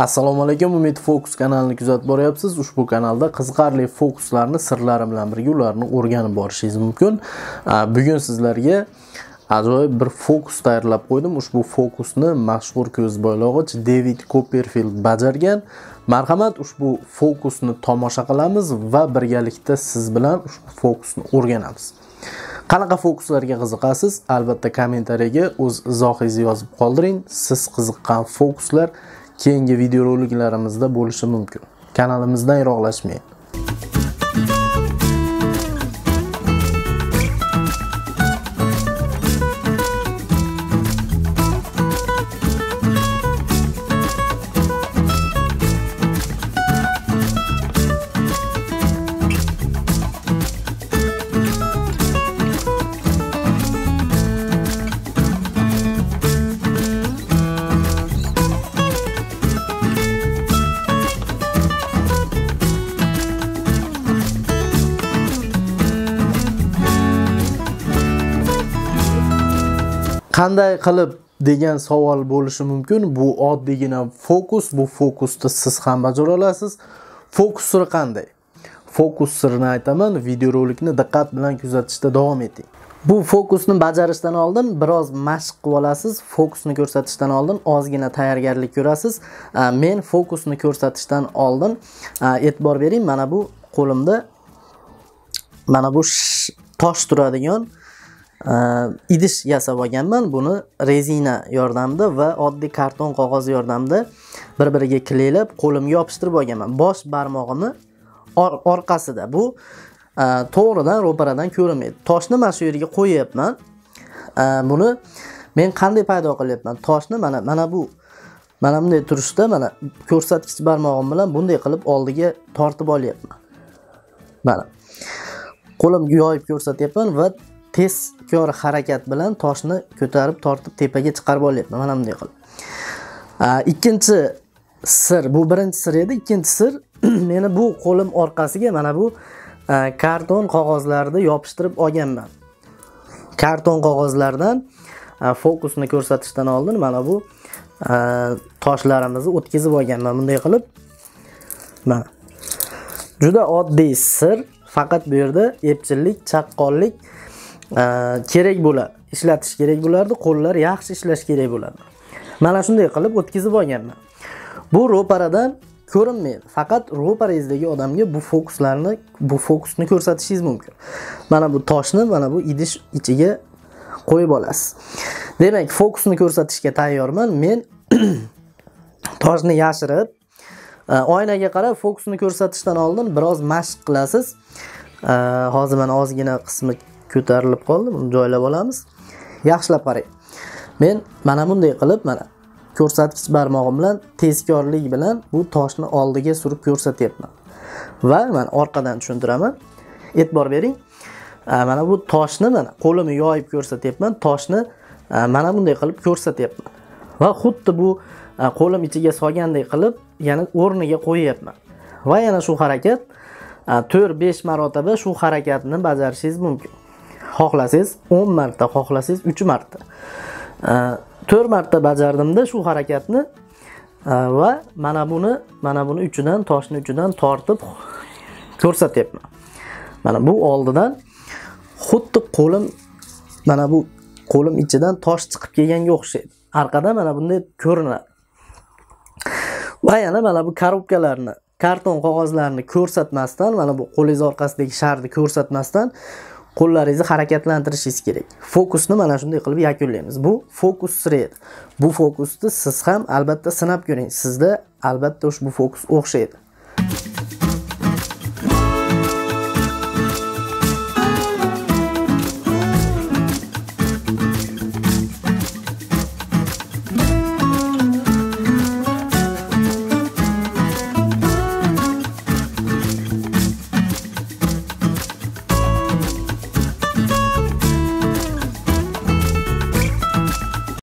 Assalomu alaykum, Umid Focus kanalini kuzatib boryapsiz. Ushbu kanalda qiziqarli fokuslarni sirlari bilan birga ularni o'rganib borishingiz mumkin. Bugun sizlarga ajoyib bir fokus tayyorlab qo'ydim. Ushbu fokusni mashhur ko'zbo'ylog'ich David Copperfield bajargan. Marhamat, ushbu fokusni tomosha qilamiz va birgalikda siz bilan ushbu fokusni o'rganamiz. Qanaqa fokuslarga qiziqasiz? Albatta kommentariyaga o'z izohingizni yozib qoldiring. Siz qiziqqan fokuslar keyingi videoroliklarimizda bo'lishi mumkin. Kanalimizdan yiroqlashmang. Qanday qilib degan savol bo'lishi mumkin. Bu oddiygina fokus. Bu fokusni siz ham bajara olasiz. Fokus siri qanday? Fokus sirini aytaman. Videorolikni diqqat bilan kuzatishda davom eting. Bu fokusni bajarishdan oldin biroz mashq qilib olasiz. Fokusni ko'rsatishdan oldin ozgina tayyorgarlik ko'rasiz. Men fokusni ko'rsatishdan oldin e'tibor bering. Mana bu qo'limda mana bu tosh turadigan idish yasab olganman. Buni rezina yordamida va oddiy karton qog'oz yordamida bir-biriga kliklab qo'limga yopishtirib olganman. Bosh barmog'imni orqasida. Bu to'g'ridan ro'paradan ko'rinmaydi. Toshni mana shu yerga qo'yapman. Buni men qanday paydo qilyapman? Toshni mana bunday turishda mana ko'rsatkich barmog'im bilan bunday qilib oldiga tortib olyapman. Mana qo'limga yoyib ko'rsatyapman va tezkor harakat bilan toshni ko'tarib tortib tepaga chiqarib olyapman. Mana bunday qilib. Ikkinchi sir, bu birinchi sir edi. Ikkinchi sir, meni bu qo'lim orqasiga mana bu karton qog'ozlarni yopishtirib olganman. Karton qog'ozlardan fokusni ko'rsatishdan oldin mana bu toshlarimizni o'tkazib olganman bunday qilib. Mana. Juda oddiy sir, faqat bu yerda epchillik, chaqqonlik kerak bo'ladi. Ishlatish kerak bo'lardi, qo'llar yaxshi ishlash kerak bo'ladi. Mana shunday qilib o'tkazib olganman. Bu ro'paradan ko'rinmaydi. Faqat ro'parangizdagi odamga bu fokusni ko'rsatishingiz mumkin. Mana bu toshni mana bu idish ichiga qo'yib olasiz. Demak, fokusni ko'rsatishga tayyorman. Men toshni yashirib oynaga qarab fokusni ko'rsatishdan oldin biroz mashq qilasiz. Hozir mana ozgina qismi ko'tarilib qoldi. Buni joylab olamiz. Yaxshilab qarang. Men mana bunday qilib mana ko'rsatkich barmog'im bilan tezkorlik bilan bu toshni oldiga surib ko'rsatyapman. Va men orqadan tushuntiraman. E'tibor bering. Mana bu toshni mana qo'limni yoyib ko'rsatyapman. Toshni mana bunday qilib ko'rsatyapman. Va xuddi bu qo'lim ichiga solgandek qilib yana o'rniga qo'yapman. Va yana shu harakat 4-5 marotaba shu harakatni bajarishingiz mumkin. Xohlasangiz 10 marta, xohlasangiz 3 marta. 4 marta bajardimda shu harakatni va mana buni uchidan, toshni uchidan tortib ko'rsatyapman. Mana bu oldidan xuddi mana bu qo'lim ichidan tosh chiqib kelganga o'xshaydi. Arqadan mana bunday ko'rinadi. Va yana mana bu korobkalarni, karton qog'ozlarni ko'rsatmasdan, mana bu qo'lingiz orqasidagi sharni ko'rsatmasdan qo'llaringizni harakatlantirishingiz kerak. Fokusni mana shunday qilib yakunlaymiz. Bu fokus siri edi. Bu fokusni siz ham albatta sinab ko'ring. Sizda albatta ushbu fokus o'xshaydi.